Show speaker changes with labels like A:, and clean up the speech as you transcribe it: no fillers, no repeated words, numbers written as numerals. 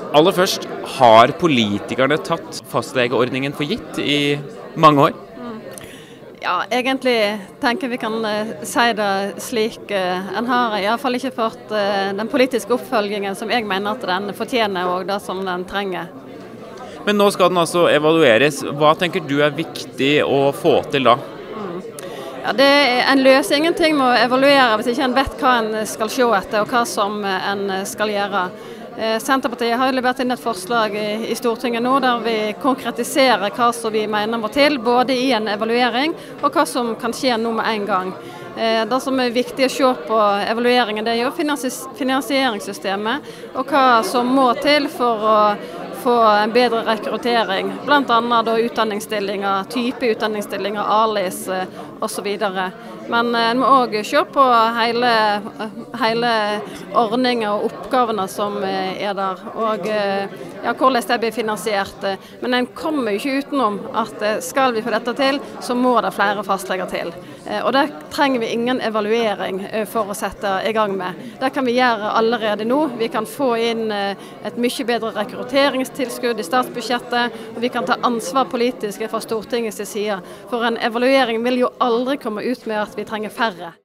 A: Aller først, har politikerne tatt fastlegeordningen for gitt i mange år?
B: Ja, egentlig tenker vi kan si det slik. En har i hvert fall ikke fått den politiske oppfølgingen som jeg mener at den fortjener og det som den trenger.
A: Men nå skal den altså evalueres. Hva tenker du er viktig å få til da?
B: Ja, en løser ingenting med å evaluere hvis ikke en vet hva en skal se etter og hva som en skal gjøre. Senterpartiet har levert inn et forslag i Stortinget nå der vi konkretiserer hva som vi mener må til, både i en evaluering og hva som kan skje nå med en gang. Det som er viktig å se på evalueringen, det er jo finansieringssystemet og hva som må til for å få en bedre rekruttering, blant annet da utdanningsstillinger, type utdanningsstillinger, ALIS og så videre. Men en må også se på hele ordningen og oppgavene som er der, og ja, hvordan det blir finansiert. Men en kommer jo ikke utenom at skal vi få dette til, så må det flere fastleger til. Og det trenger vi ingen evaluering for å sette i gang med. Det kan vi gjøre allerede nå. Vi kan få inn et mye bedre rekrutteringstilskudd i statsbudsjettet, og vi kan ta ansvar politisk fra Stortingets side. For en evaluering vil jo aldri komme ut med at vi trenger færre.